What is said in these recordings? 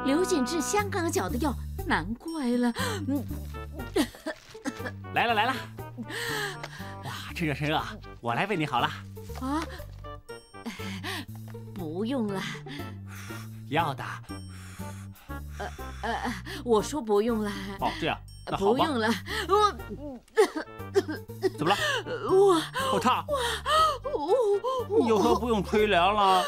刘景志香港脚的药，难怪了。 来了。哇，趁热趁热，我来为你好了。 啊，不用了。 要的。 我说不用了。 哦，这样，那好吧。 不用了。 怎么了？好烫。有何不用吹凉了？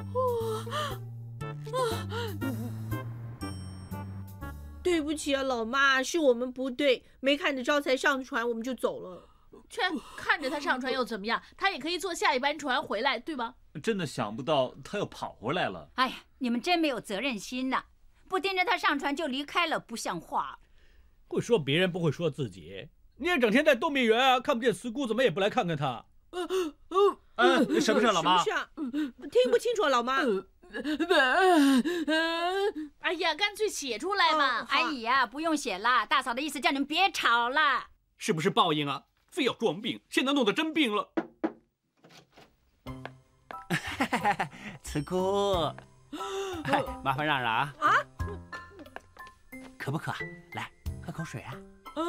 对不起啊，老妈，是我们不对，没看着招财上船，我们就走了。 切，看着他上船又怎么样？他也可以坐下一班船回来，对吧？ 真的想不到他又跑回来了。 哎呀，你们真没有责任心呐！不盯着他上船就离开了，不像话。 会说别人不会说自己，你也整天在度蜜园啊，看不见慈姑，怎么也不来看看他？ 什么事，老妈？ 什么事啊？听不清楚，老妈。 哎呀，干脆写出来嘛！ 哎呀，不用写了，大嫂的意思叫你们别吵了。 是不是报应啊？非要装病，现在弄得真病了。 慈姑，麻烦让让啊！渴不渴？来，喝口水啊！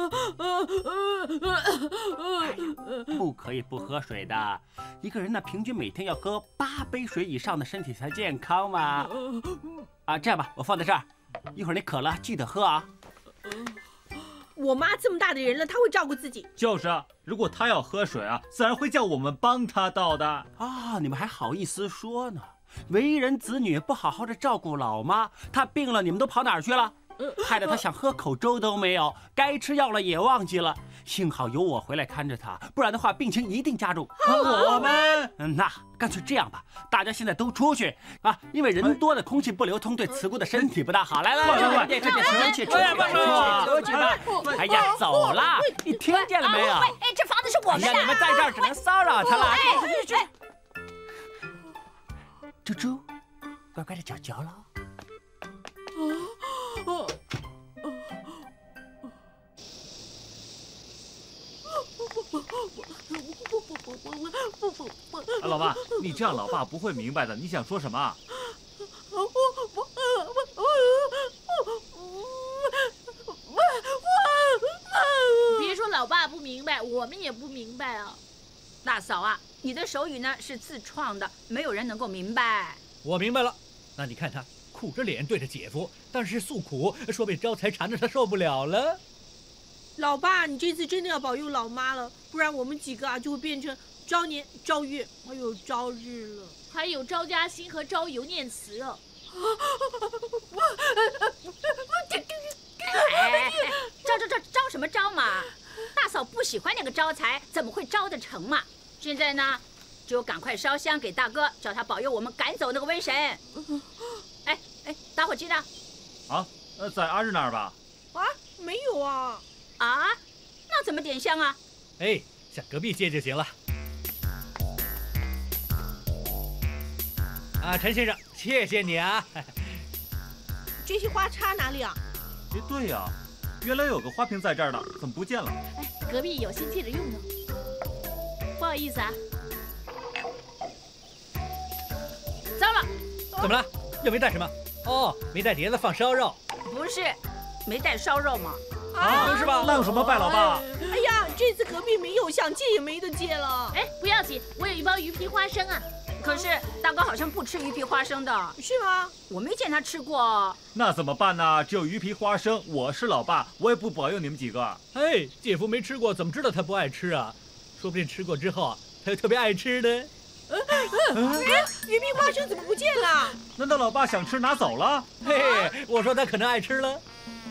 不可以不喝水的。一个人呢，平均每天要喝8杯水以上的身体才健康嘛。啊，这样吧，我放在这儿，一会儿你渴了记得喝啊。 我妈这么大的人了，她会照顾自己。 就是啊，如果她要喝水啊，自然会叫我们帮她倒的。 啊，你们还好意思说呢？为人子女不好好的照顾老妈，她病了，你们都跑哪儿去了？害得她想喝口粥都没有，该吃药了也忘记了。幸好有我回来看着她，不然的话病情一定加重。 我们， 那干脆这样吧，大家现在都出去啊，因为人多的空气不流通，对慈姑的身体不大好。来，快点，出去吧！哎呀，走了，你听见了没有？ 哎，这房子是我们的。 哎呀，你们在这儿只能骚扰她了。猪猪，乖乖的嚼嚼喽。 老妈，你这样老爸不会明白的。你想说什么？ 别说老爸不明白，我们也不明白啊。 大嫂啊，你的手语呢是自创的，没有人能够明白。 我明白了，那你看他苦着脸对着姐夫，但是诉苦，说被招财缠着他受不了了。 老爸，你这次真的要保佑老妈了，不然我们几个啊就会变成招年、招月，还有招日了， 还有招嘉兴和招尤念慈啊。 招什么招嘛？大嫂不喜欢那个招财，怎么会招得成嘛？现在呢，只有赶快烧香给大哥，叫他保佑我们赶走那个瘟神。哎，打火机呢？ 啊，在阿日那儿吧？ 啊，没有啊。 啊，那怎么点香啊？ 哎，向隔壁借就行了。啊，陈先生，谢谢你啊。 这些花插哪里啊？ 哎，对呀，原来有个花瓶在这儿呢，怎么不见了？ 哎，隔壁有新借着用的。不好意思啊。 糟了， 怎么了？又没带什么？哦，没带碟子放烧肉。 不是，没带烧肉吗？ 啊，是吧？ 那有什么拜老爸？ 哎呀，这次隔壁没有，想借也没得借了。 哎，不要紧，我有一包鱼皮花生啊。 可是大哥好像不吃鱼皮花生的， 是吗？ 我没见他吃过。 那怎么办呢？只有鱼皮花生，我是老爸，我也不保佑你们几个。 哎，姐夫没吃过，怎么知道他不爱吃啊？说不定吃过之后啊，他就特别爱吃呢。 鱼皮花生怎么不见了？ 难道老爸想吃拿走了？ 嘿，我说他可能爱吃了。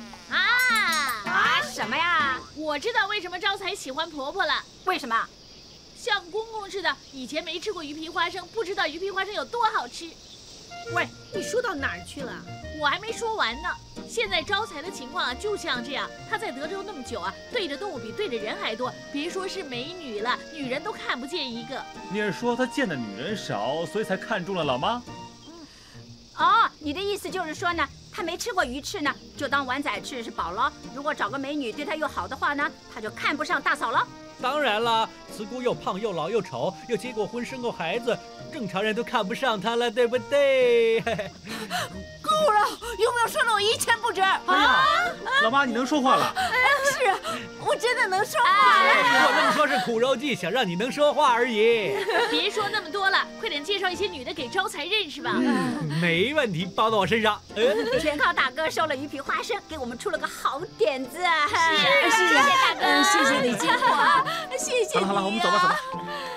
什么呀？ 我知道为什么招财喜欢婆婆了。 为什么？ 像公公似的，以前没吃过鱼皮花生，不知道鱼皮花生有多好吃。 喂，你说到哪儿去了？ 我还没说完呢。现在招财的情况啊，就像这样。他在德州那么久啊，对着动物比对着人还多，别说是美女了，女人都看不见一个。 你是说他见的女人少，所以才看中了老妈？ 哦，你的意思就是说呢，他没吃过鱼翅呢，就当碗仔翅是饱了。如果找个美女对他又好的话呢，他就看不上大嫂了。 当然了，慈姑又胖又老又丑，又结过婚生过孩子，正常人都看不上她了，对不对？ 不了，有没有说的我一钱不值？ 老妈，你能说话了？ 是啊，我真的能说话了。 我这么说是苦肉计，想让你能说话而已。 别说那么多了，快点介绍一些女的给招财认识吧。 没问题，包到我身上。 全靠大哥收了鱼皮花生，给我们出了个好点子。 是谢谢大哥， 谢谢你金华，谢谢你。 好了，我们走吧，走吧。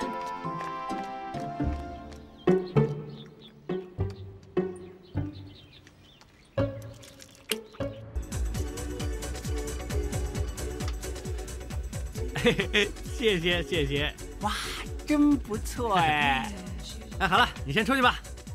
谢谢谢谢。 哇，真不错哎！ 哎，好了，你先出去吧。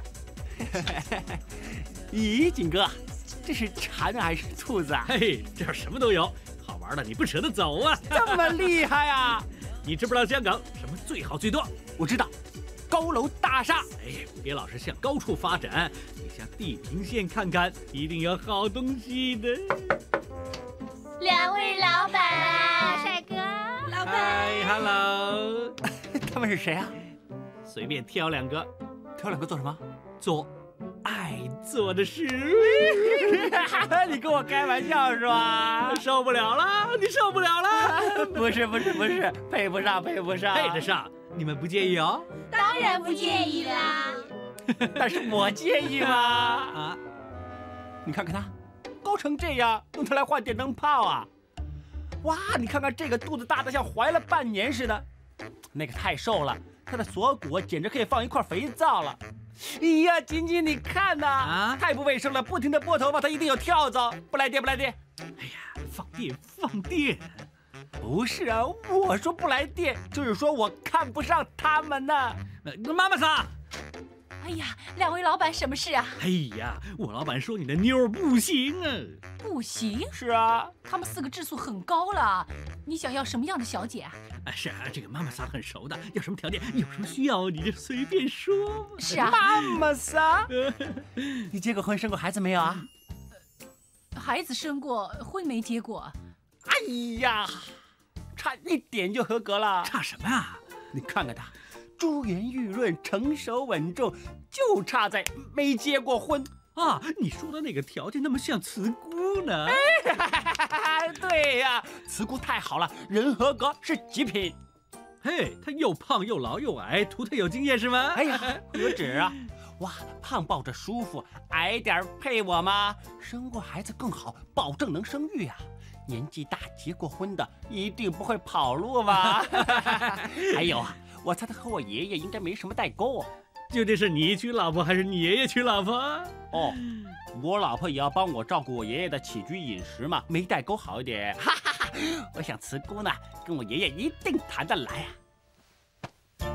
咦，景哥，这是蝉还是兔子啊？ 嘿，这儿什么都有，好玩的你不舍得走啊？ 这么厉害啊！ 你知不知道香港什么最好最多？ 我知道，高楼大厦。 哎，别老是向高处发展，你向地平线看看，一定有好东西的。 两位老板， 帅哥， 老板， 嗨 ，Hello， 他们是谁啊？ 随便挑两个， 挑两个做什么？ 做爱做的事。 你跟我开玩笑是吧？ 受不了了，你受不了了。 不是，配不上，配不上， 配得上，你们不介意哦？ 当然不介意啦。 但是我介意吗？ 啊， 你看看他，高成这样，用它来换电灯泡啊！哇，你看看这个肚子大的像怀了半年似的，那个太瘦了，他的锁骨简直可以放一块肥皂了。哎呀，锦锦，你看呐， 啊太不卫生了，不停的拨头发，他一定有跳蚤。不来电，不来电。 哎呀，放电放电。 不是啊，我说不来电，就是说我看不上他们呢。 妈妈桑。 哎呀，两位老板什么事啊？ 哎呀，我老板说你的妞儿不行啊。 不行， 是啊， 他们4个质素很高了。你想要什么样的小姐啊？ 是啊，这个妈妈桑很熟的，有什么条件，有什么需要你就随便说。 是啊， 妈妈桑，你结过婚生过孩子没有啊？ 孩子生过，婚没结过。 哎呀，差一点就合格了。 差什么啊？ 你看看他，珠圆玉润，成熟稳重，就差在没结过婚。 啊，你说的那个条件那么像慈姑呢？ 对呀，慈姑太好了，人合格是极品。 嘿，她又胖又老又矮，图她有经验是吗？ 哎呀，何止啊！哇，胖抱着舒服，矮点配我吗？生过孩子更好，保证能生育啊！年纪大结过婚的一定不会跑路吧？还有啊，我猜他和我爷爷应该没什么代沟哦。 究竟是你娶老婆还是你爷爷娶老婆？ 哦，我老婆也要帮我照顾我爷爷的起居饮食嘛，没代沟好一点。哈哈哈，我想慈姑呢，跟我爷爷一定谈得来啊。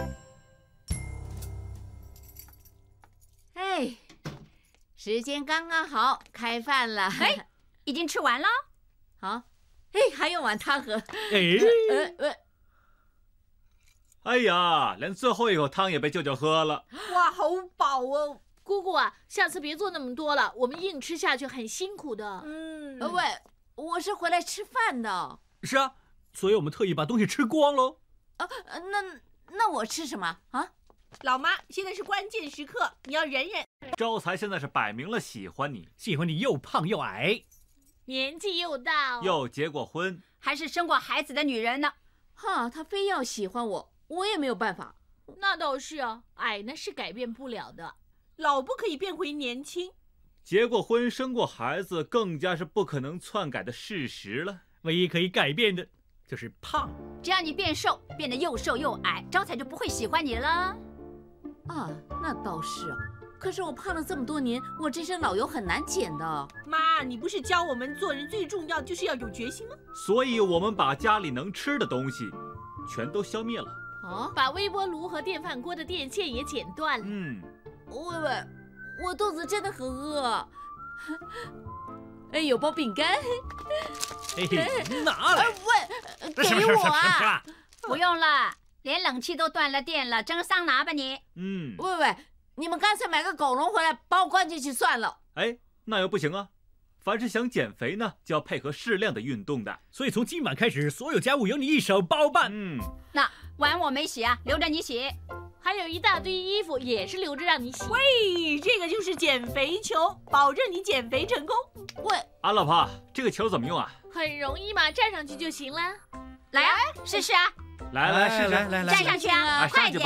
哎，时间刚刚好，开饭了。 哎，已经吃完了。 好，哎，还有碗汤喝。 哎， 哎呀，连最后一口汤也被舅舅喝了。 哇，好饱哦。 姑姑啊，下次别做那么多了，我们硬吃下去很辛苦的。 喂，我是回来吃饭的。 是啊，所以我们特意把东西吃光喽。 那我吃什么啊？ 老妈，现在是关键时刻，你要忍忍。 招财现在是摆明了喜欢你， 喜欢你又胖又矮， 年纪又大哦， 又结过婚， 还是生过孩子的女人呢？ 哈，他非要喜欢我，我也没有办法。 那倒是啊，矮呢是改变不了的。 老不可以变回年轻。 结过婚生过孩子更加是不可能篡改的事实了。 唯一可以改变的就是胖。 只要你变瘦，变得又瘦又矮，招财就不会喜欢你了。 啊，那倒是啊。可是我胖了这么多年，我这身老油很难减的。 妈，你不是教我们做人最重要就是要有决心吗？ 所以我们把家里能吃的东西全都消灭了。 啊， 把微波炉和电饭锅的电线也剪断了。 喂，我肚子真的很饿。哎，有包饼干。 嘿嘿，拿来。 喂，给我啊！ 不用了，连冷气都断了电了，蒸桑拿吧你。 喂，你们干脆买个狗笼回来，把我关进去算了。 哎，那又不行啊！凡是想减肥呢，就要配合适量的运动的。 所以从今晚开始，所有家务由你一手包办。 那碗我没洗啊，留着你洗。 还有一大堆衣服也是留着让你洗。 喂，这个就是减肥球，保证你减肥成功。 喂， 啊，老婆，这个球怎么用啊？ 很容易嘛，站上去就行了。 来啊，试试啊， 来试试， 来站上去啊，快点！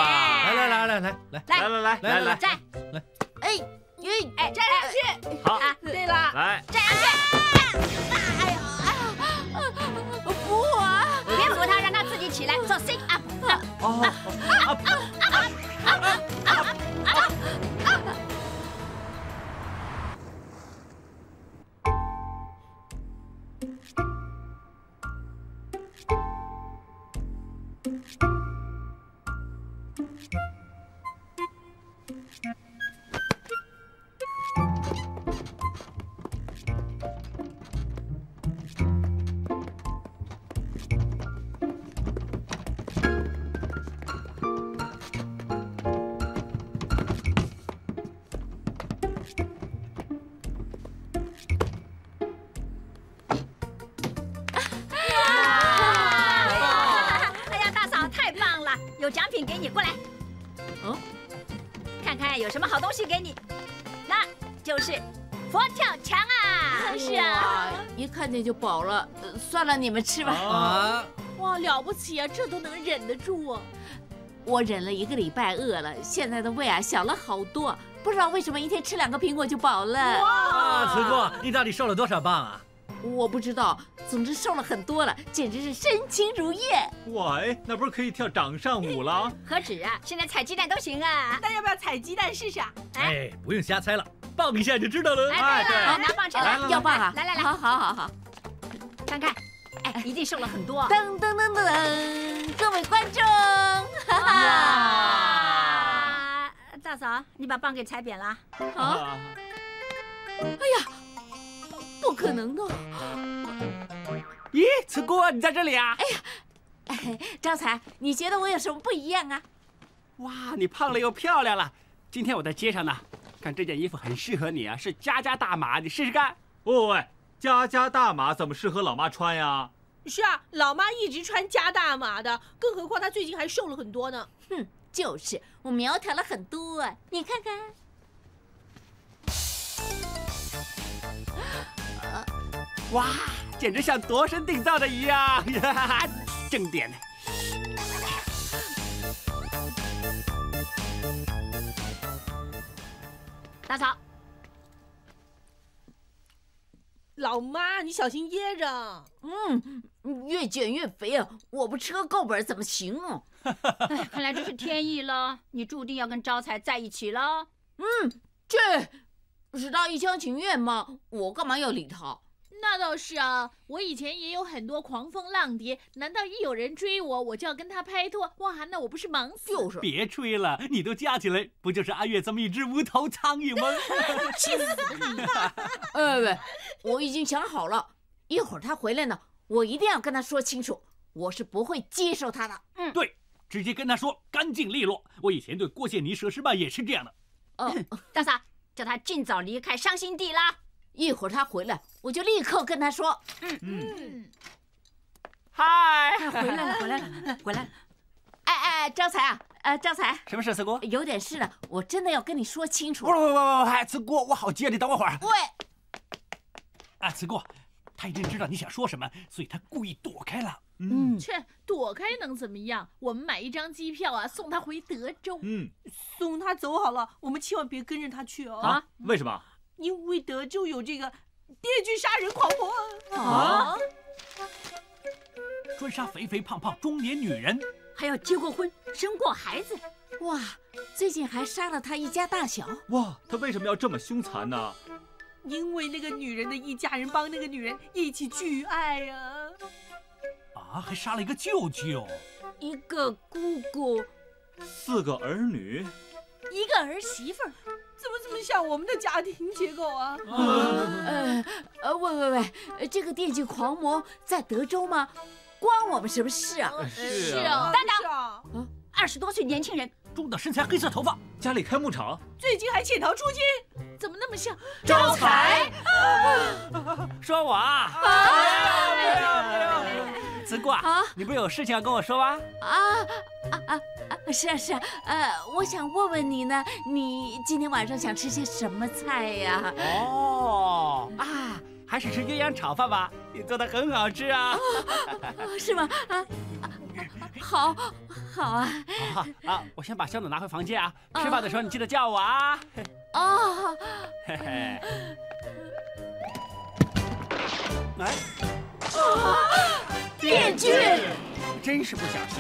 来， 站！ 哎， 站上去。 好， 对了， 来， 站上去！ 扶我啊！ 别扶他，让他自己起来，做 sit up。有奖品给你，过来。看看有什么好东西给你，那就是佛跳墙啊！ 是啊， 一看见就饱了。算了，你们吃吧。 啊！ 哇，了不起啊，这都能忍得住啊！ 我忍了1个礼拜，饿了，现在的胃啊小了好多，不知道为什么一天吃2个苹果就饱了。 啊，慈姑，你到底瘦了多少磅啊？ 我不知道，总之瘦了很多了，简直是身轻如燕。 哇，哎，那不是可以跳掌上舞了？ 何止啊，现在采鸡蛋都行啊！ 那要不要采鸡蛋试试啊？ 哎，不用瞎猜了，棒一下就知道了。 哎，对了， 好拿棒起来， 要棒啊！ 来， 好， 看看，哎，一定瘦了很多。 噔噔噔噔，各位观众，哈哈！ 大嫂，你把棒给踩扁了。 啊！哎呀，不可能的！ 咦，慈姑，你在这里啊？ 招财，你觉得我有什么不一样啊？ 哇，你胖了又漂亮了。今天我在街上呢，看这件衣服很适合你啊，是加大码，你试试看。 喂，加大码怎么适合老妈穿呀？ 是啊，老妈一直穿加大码的，更何况她最近还瘦了很多呢。 哼，就是我苗条了很多啊，你看看。 哇，简直像度身订造的一样，正点。 大嫂， 老妈，你小心噎着。 越减越肥啊！我不吃个够本怎么行啊？ 哎，看来这是天意了，你注定要跟招财在一起了。 这是他一厢情愿吗？我干嘛要理他？ 那倒是啊，我以前也有很多狂风浪蝶，难道一有人追我，我就要跟他拍拖？哇，那我不是忙死？ 就是。 别吹了，你都嫁起来，不就是阿月这么一只无头苍蝇吗？ 气死你！ 喂，我已经想好了，一会儿他回来呢，我一定要跟他说清楚，我是不会接受他的。 对，直接跟他说，干净利落。我以前对郭羡妮佘诗曼也是这样的。 大嫂，叫他尽早离开伤心地啦。 一会儿他回来，我就立刻跟他说。 嗨， 回来了。 哎，招财啊，招财， 什么事，慈姑？ 有点事了，我真的要跟你说清楚。 不，慈姑，我好急啊，你等我会儿。 喂， 啊，慈姑，他一定知道你想说什么，所以他故意躲开了。 切，躲开能怎么样？我们买1张机票啊，送他回德州。 送他走好了，我们千万别跟着他去哦。 啊？为什么？ 因为德州有这个电锯杀人狂魔啊！ 专杀肥肥胖胖中年女人， 还要结过婚，生过孩子。 哇，最近还杀了他一家大小。 哇，他为什么要这么凶残呢？ 因为那个女人的一家人帮那个女人一起拒爱啊！ 啊，还杀了一个舅舅， 一个姑姑 ，4个儿女， 一个儿媳妇儿， 怎么这么像我们的家庭结构啊？ 喂，这个电锯狂魔在德州吗？关我们什么事啊？ 是啊。 等等，20多岁年轻人， 中等身材，黑色头发， 家里开牧场， 最近还潜逃出境， 怎么那么像招财？说我啊？慈姑啊，你不是有事情要跟我说吗？ 是啊是啊，我想问问你呢，你今天晚上想吃些什么菜呀？ 哦啊，还是吃鸳鸯炒饭吧，你做的很好吃啊。 是吗？好啊。 我先把箱子拿回房间啊，吃饭的时候你记得叫我啊。 哦， 嘿嘿。来， 电锯， 真是不小心。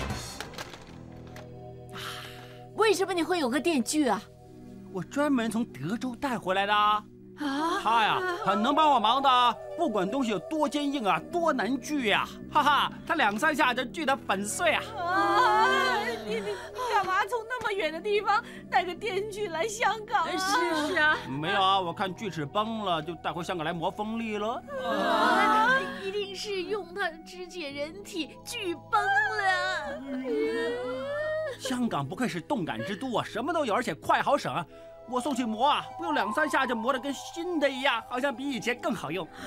为什么你会有个电锯啊？ 我专门从德州带回来的啊。 啊， 他呀，很能帮我忙的，不管东西有多坚硬啊，多难锯呀，哈哈，他2、3下就锯得粉碎啊。 你干嘛从那么远的地方带个电锯来香港啊？ 是啊， 没有啊，我看锯齿崩了，就带回香港来磨锋利了。 一定是用它肢解人体锯崩了。 香港不愧是动感之都啊，什么都有，而且快好省啊。我送去磨啊，不用2、3下就磨得跟新的一样，好像比以前更好用。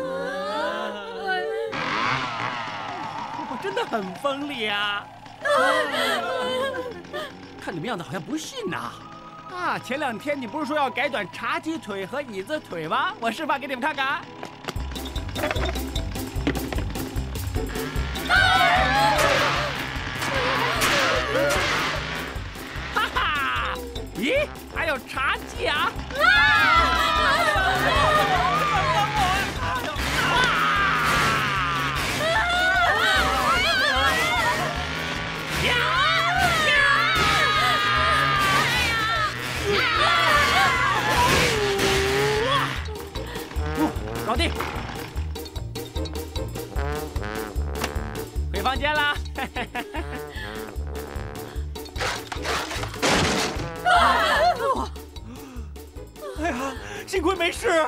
我真的很锋利啊！看你们样子好像不信呐。前2天你不是说要改短茶几腿和椅子腿吗？我示范给你们看看。哈哈！咦，还有茶几啊！搞定，回房间啦！哎呀，幸亏没事。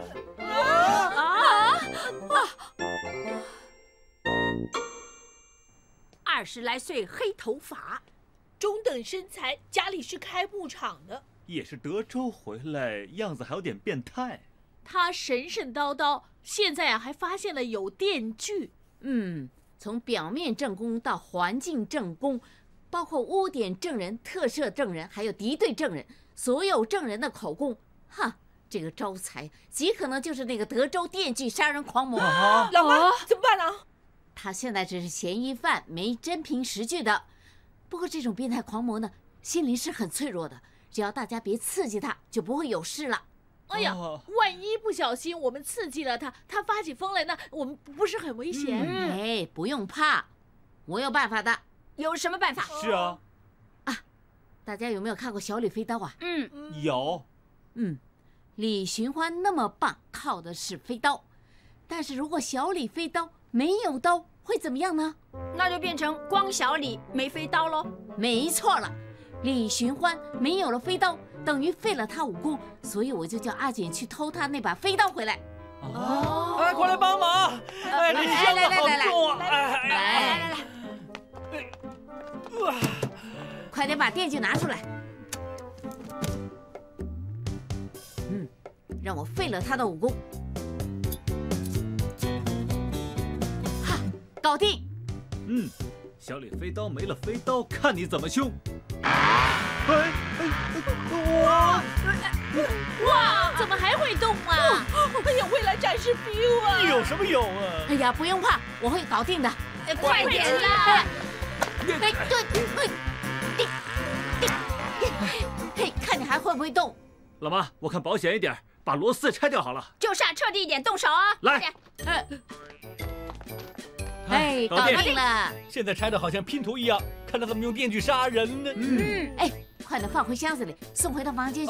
20来岁，黑头发， 中等身材，家里是开布厂的。 也是德州回来，样子还有点变态。 他神神叨叨，现在啊还发现了有电锯。 从表面证供到环境证供，包括污点证人、特赦证人，还有敌对证人，所有证人的口供，这个招财极可能就是那个德州电锯杀人狂魔。 老妈，怎么办呢？ 他现在只是嫌疑犯，没真凭实据的。不过这种变态狂魔呢，心灵是很脆弱的，只要大家别刺激他，就不会有事了。 哎呀，万一不小心我们刺激了他，他发起疯来，那我们不是很危险？ 不用怕，我有办法的。 有什么办法？ 是啊， 大家有没有看过小李飞刀啊？ 有。 李寻欢那么棒，靠的是飞刀。但是如果小李飞刀没有刀，会怎么样呢？ 那就变成光小李没飞刀喽。 没错了，李寻欢没有了飞刀，等于废了他武功，所以我就叫阿锦去偷他那把飞刀回来。 快来帮忙！这箱子好重啊！ 来，快点把电锯拿出来。让我废了他的武功。搞定。 小李飞刀没了飞刀，看你怎么凶！ 哇，怎么还会动啊？ 哎呀，未来战士 feel 啊！ 有什么用啊？ 哎呀，不用怕，我会搞定的。 快点啦！ 嘿，看你还会不会动？ 老妈，我看保险一点，把螺丝拆掉好了。 就是啊，彻底一点，动手啊！ 来， 搞定了。 现在拆的好像拼图一样，看他怎么用电锯杀人呢。 快点放回箱子里，送回到房间去。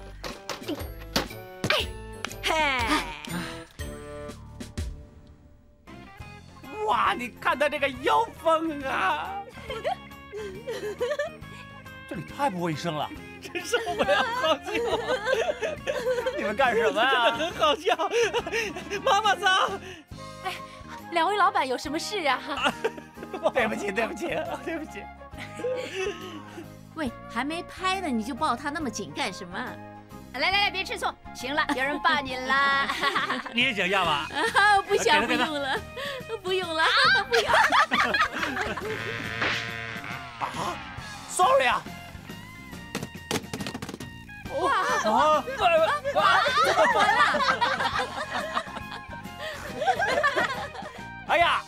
哇，你看他这个腰封啊！这里太不卫生了， 真受不了，好笑！ 你们干什么呀？ 真的很好笑，妈妈桑。 两位老板有什么事啊？ 对不起。 喂，还没拍呢，你就抱他那么紧干什么？ 来，别吃醋。行了，有人抱你了。 你也想要吧？ 不想，不用了，不用了，不要。 ，sorry 啊。啊！哎呀，